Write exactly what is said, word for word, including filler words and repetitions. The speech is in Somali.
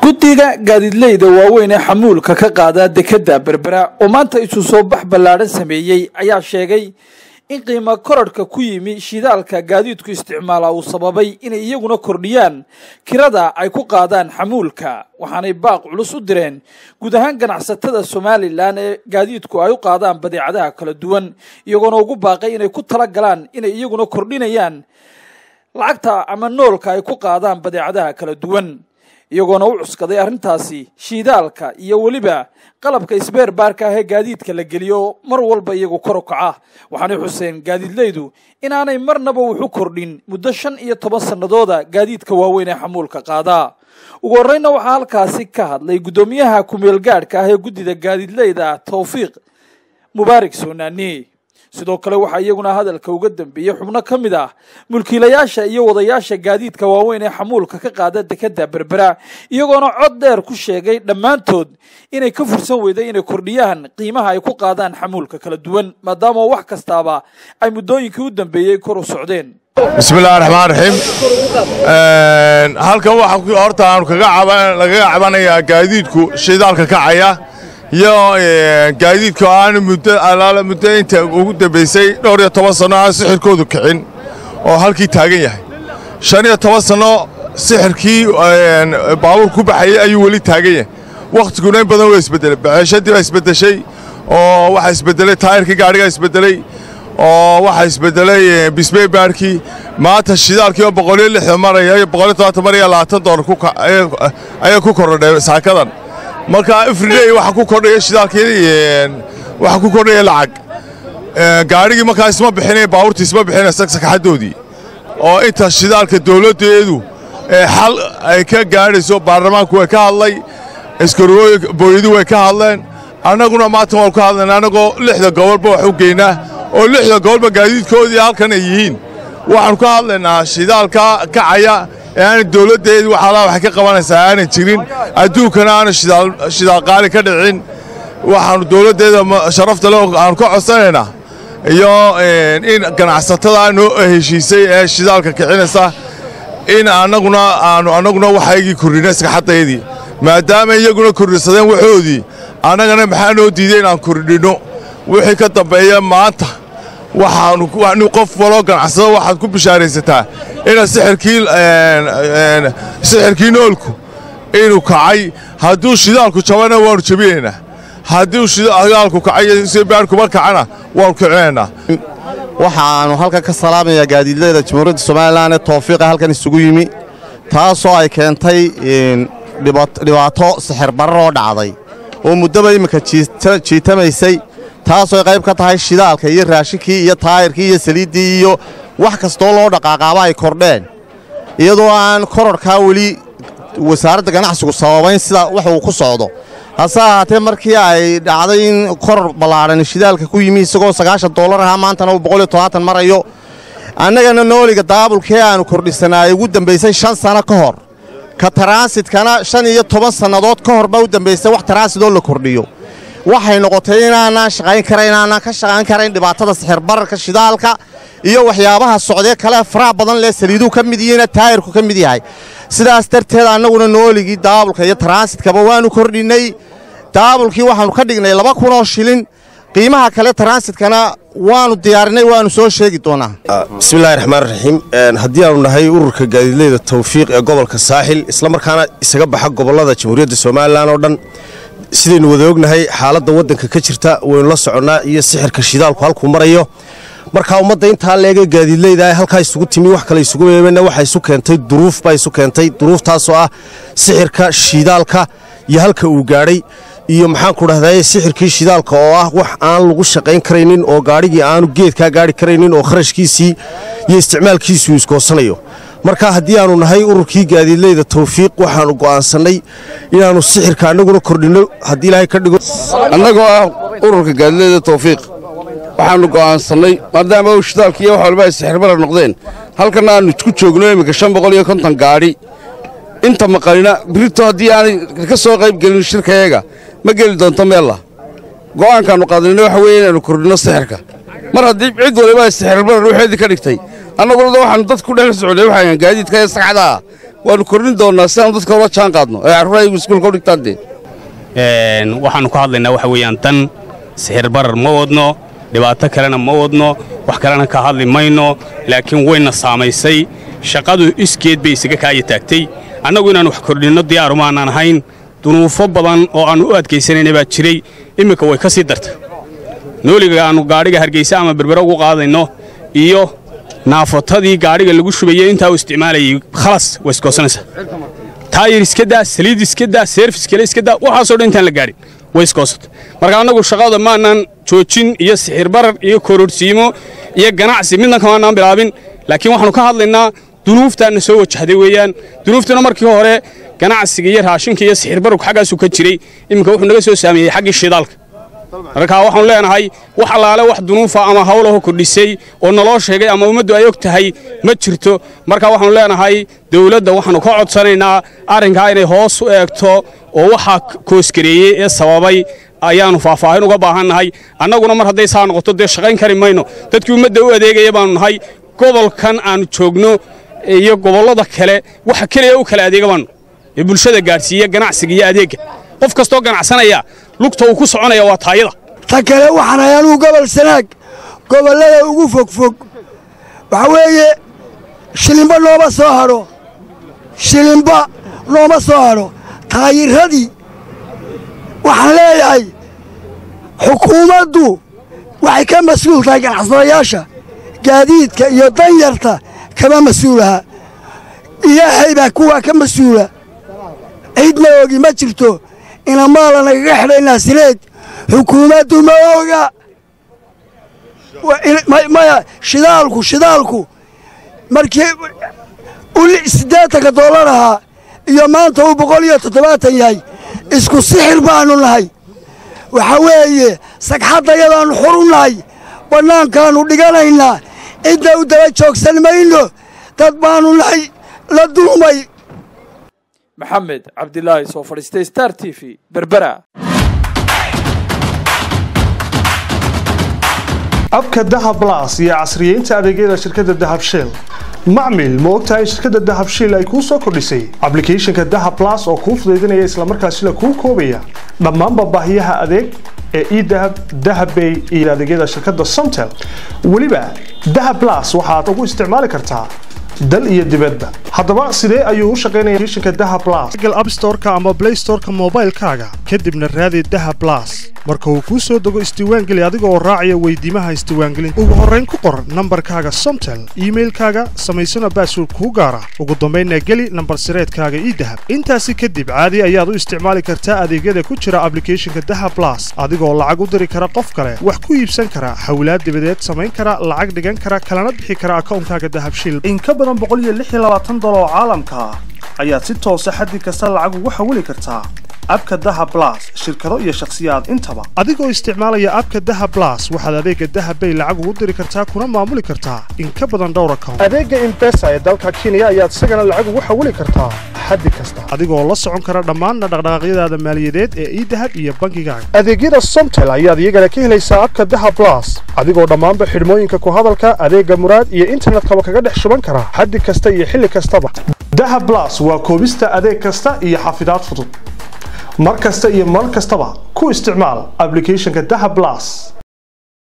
guddiga gaadiidleyda waaweyn ee xamuulka ka qaada dekada Berbera oo maanta isu soo bax ballaaran sameeyay ayaa sheegay in qiimo korodhka ku yimi shidaalka gaadiidku isticmaala uu sababay inay iyaguna kordhiyaan kirada ay ku qaadaan xamuulka waxaanay baaq culus u direen guud ahaan ganacsatada Soomaaliland ee gaadiidku ay u qaadaan badeecadaha kala duwan iyagoo ugu baaqay inay ku tala galaan inay iyaguna kordhinayaan lacagta ama noolka ay ku qaadaan badeecadaha kala duwan iyagoona u cuskaday arrintaasi shidaalka iyo waliba qalabka isbeer baarka ah ee gaadiidka la geliyo mar walba iyagu kor u kaca waxaanay xuseen gaadiidleydu inaanay marnaba wuxuu kordhin muddo shan iyo toban sanadooda gaadiidka waaweyn ee xamuulka qaada ugu horreyna waxaa halkaasi ka hadlay gudoomiyaha ku-meel gaadhka ah ee guddida gaadiidleyda Tawfiiq Mubaarak Soonaani sidoo kale waxa iyaguna hadalka uga dambeeyay xubno kamid ah mulkiilayaasha iyo wadayaasha gaadiidka waaweyn ee xamuulka ka qaada dekada Berbera iyagoona cod dheer ku sheegay dhamaantood inay ka fursan weeday inay kordhiyaan qiimaha ay ku qaadaan xamuulka kala duwan maadaama wax kastaaba ay muddooyinkii u dambeeyay kor u socdeen bismillaahir rahmaanir rahiim een halka waxa horta aan kaga caban laga cabanayaa gaadiidku shidaalka kacaya iyo gaadiidka aan muddo alaala muddo inta ugu dambeysay dhowr iyo toban sano aan sixirkoodu kicin oo halkii taagan yahay shan iyo toban sano sixirkii baabuur ku baxay ayuu wali taagan yahay waqtiguna in badan way isbedelay baxashadii way isbedeshay oo waxa isbedelay taayirkii gaariga isbedelay oo waxa isbedelay bisbay baarkii maanta shidaalkii boqol iyo lixdan maraya boqol iyo toban maraya labaatan doolar ku ay ku kordhay saakadan marka ifriday waxa ku kordhay shidaalkii waxa ku kordhay lacag gaarigi marka isma bixinay baabuurtii isma bixinay saxaxadoodii oo inta shidaalka dawladeedu ee xal ay ka gaarayso baarlamaanku way ka hadlay iskarooy booyadu way ka hadleen anaguna maanta waan ka hadlaynaa anagoo lixda gobolba wax u geynaa oo lixda gobolba gaadiidkoodii halkan ay yihiin waxaan ka hadlaynaa shidaalka kacaya aan dawladeedu waxa la wax ka qabanaysaa aan jirin adduunkana aan shidaal shidaal qaali ka dhicin waxaan dawladeeda sharafta leh aan ka codsanaynaa iyo in ganacsatada aan heshiisay ee shidaalka kicinaysa in anaguna aan anaguna waxaygii kordhinay saxadeedii maadaama iyaguna kordhisadeen waxoodii anagana maxaa noo diiday inaan kordhino wixii ka dambeeya maanta waxaanu waanu qof walo ganacsado waxaad ku bishaaraysataa in sixirkii een sixirkii noolku inuu kacay hadduu shidaalku jabana waanu jabiyeynaa hadduu shidaalku kacay si baarku ma kacana waanu kicinaa waxaanu halka ka salaamayaa gaadiidleyda Jamhuuriyadda Soomaaliland ee Tawfiiqa halkan isugu yimi taasoo ay keentay dhibaato sixir barro dhacday oo muddaba imika jiitamaysay taasoo qayb ka tahay shidaalka iyo raashinkii iyo taayirkii iyo saliidii iyo wax kasta loo dhaqaaqaaba ay kordheen iyadoo aan korodhka wali wasaaradda ganacsigu sababayn sida wax uu ku socdo hase ahaatee markii ay dhacday in koror ballaaran shidaalka ku yimi isagoo sagaashan doolar ah maantana uu boqol iyo toban marayo annagana nooliga daabulkee aanu kordhisanaay ugu dambeysay shan sano ka hor ka transitkana shan iyo toban sannadood ka hor baa u dambeysay wax transit oo la kordhiyo waxay noqotay inaanaan shaqayn karayn inaanaan ka shaqayn karayn dhibaatada sixir bararka shidaalka iyo waxyaabaha socdee kale faraha badan leh saliidu ka mid yihiin taayirku ka mid yahay sidaas darteed annaguna nooligii daabulka iyo transitkaba waanu kordhinay daabulkii waxaanu ka dhignay laba kun oo shilin qiimaha kale transitkana waanu diyaarinay waanu soo sheegi doonaa bismillaahir rahmaanir rahiim haddii aanu nahay ururka gaadiidleyda Tawfiiq ee gobolka Saaxil isla markaana isaga baxa gobolada Jamhuuriyadda Soomaaliland oo dhan sidaynu wada ognahay xaaladda waddanka ka jirta waynu la soconaa iyo sixirka shidaalku halku marayo marka ummadda inta leega gaadiidleyda halka isugu timi wax kale isugu yeemayna waxa isu keentay duruuf baa isu keentay duruuftaas oo ah sixirka shidaalka iyo halka uu gaaray iyo maxaan ku dhahday sixirkii shidaalka oo ah wax aan lagu shaqayn kareynin oo gaarigii aanu geedka gaari kareynin oo kharashkiisii iyo isticmaalkiisu iskoosanayo marka haddii aanu nahay ururkii gaadiidleyda Tawfiiq waxaanu go'aansanay inaanu sixirka anaguna kordhino haddii Ilaahay ka dhigo annagoo ah ururka gaadiidleyda Tawfiiq waxaanu go'aansanay maadaama uu shidaalka iyo wax walba ay sixir barar noqdeen halkan aanu isku joogno imika shan boqol iyo konton gaari inta maqalina birito haddii aan ka soo qayb gelin shirkayaga ma geli doonto meel la go'aankaanu qaadanay waxa weeye inaanu kordhino sixirka mar haddii cid waliba sixir barar waxeedii ka dhigtay annaguna waxaanu dadku dhex socday waxaan gaadiidka saxda waanu kordhin doonaa si aan dadka ula jaan qaadno ee carruur ayagu iskuulka u dhigtaan dee een waxaanu ka hadlaynaa waxa weeyaan tan sixir barar ma wadno dhibaato kalena ma wadno wax kalena ka hadli mayno laakiin wayna saamaysay shaqadu iskeed bay isaga kaaya taagtay annagu inaan wax kordhinno diyaar uma aanan ahayn dunuufo badan oo aanu u adkaysanayna baa jiray iminka way ka sii dartay nooliga aanu gaadhiga hargeysa ama berbera ugu qaadayno iyo naafatadii gaadhiga lagu shubayay intaa uu isticmaalayay khalas way iskoosanaysaa taayir iska daa saliid iska daa service kale iska daa waxaasoo dhan intaan la gaadhin way iskoosatay marka annagu shaqada maanaan joojin iyo sixir barar iyo kororsiimo iyo ganacsi midna kamaanaan bilaabin laakiin waxaanu ka hadlaynaa dunuuftaana soo wajahday weeyaan dunuuftuna markii hore ganacsiga iyo raashinka iyo sixir bararku xaggaasu ka jiray iminka wuxuu naga soo saameeyey xaggii shidaalka marka waxaan leenahay wax alaale wax dunuufa ama hawlaha kordhisay oo naloo sheegay ama ummaddu ay og tahay ma jirto marka waxaan leenahay dawladda waxaanu ka codsanaynaa arrinkaa inay hoos u eegto oo waxa koosgareeyey ee sababay ayaanu faahfaahin uga baahannahay annaguna mar hadday saa noqoto dee shaqayn kari mayno dadkii ummadda u adeegaya baanu nahay gobolkan aanu joogno iyo gobollada kale waxa keliya u kala adeega baanu ee bulshada gaadhsiiya ganacsiga iyo adeegga qof kastoo ganacsanaya lugta uu ku soconaya waa taayada ta kale waxaan ahay anugu gobol sanaag gobollada ugu fogfog waxa weeye shilimba nooma soo hadho shilimba nooma soo hadho taayiradii waxaan leeyahay xukuumaddu waxay ka mas-uul tahay ganacsadayaasha gaadiidka iyo danyarta kama mas-uulaha ilaahay baa kuwaa ka mas-uula ciidna ogi ma jirto inamaala nagaga xidhaynaa sileed xukuumaddu ma oga maya shidaalku shidaalku markii siddeetanka dollar ahaa iyo maanta uu boqol iyo toddobaatan yahay isku sixir baannu nahay waxa weeye sagxaddayadaannu xor u nahay bannaankaannu dhiganaynaa cidda u daba joogsan mayno dad baannu nahay la dulmay maxamed cabdilaahi soo fadhiistay star t v berbera abka dahab plus iyo casriyeynta adeegyada shirkadda dahab shiil macmil ma ogtahay shirkadda dahab shiil ay kuu soo kordhisay applicationka dahab plus oo kuu fudaydinaya islamarkaasina kuu koobaya dhammaanba baahiyaha adeeg ee idahab dahabbay iyo adeegyada shirkadda somtel weliba dahab plus waxaad ugu isticmaali kartaa dal iyo dibadda haddaba sidee ayuu u shaqaynaya applicationka dahab plus Google App Store-ka ama Play Store-ka moobilkaaga kadibna raadi dahab plus marka uu kuu soo dago isdiiwaangeli adiga oo raacaya weydiimaha isdiiwaangelinta ugu horreyn ku qor nambarkaaga somtel emailkaaga samaysana password kuu gaara ugu dambaynna geli nambar sireedkaaga idahab intaasi kadib caadi ayaad u isticmaali kartaa adeegyada ku jira applicationka dahab plus adigoo lacag u diri kara qof kale wax ku iibsan kara xawlaad dibadeed samayn kara lacag dhigan kara kalana bixi kara akoonkaaga dahab shiil in ka badan boqol iyo lix iyo labaatan dolar oo caalamka ah ayaad si toos ah xaddi kasta lacag ugu xawili kartaa abka dahab plus shirkado iyo shakhsiyaad intaba adigoo isticmaalaya abka dahab plus waxaad adeega dahab bay lacag ugu diri kartaa kuna maamuli kartaa in ka badan dhowr account adeega M-Pesa ee dalka Kenya ayaad isagana lacag ugu xawili kartaa xaddi kasta adigoo la socon kara dhammaan dhaqdhaqaaqyadaada maaliyadeed ee idahab iyo bangigaaga adeegyada Somtel ayaad iyagana ka helaysaa abka dahab plus adigoo dhammaanba xidhmooyinka ku hadalka adeega muraad iyo internetka kaga dhex shuban kara xaddi kasta iyo xilli kastaba dahab plus waa koobista adeeg kasta iyo xafidaad fudud mar kasta iyo mar kastaba ku isticmaal applicationka dahab plus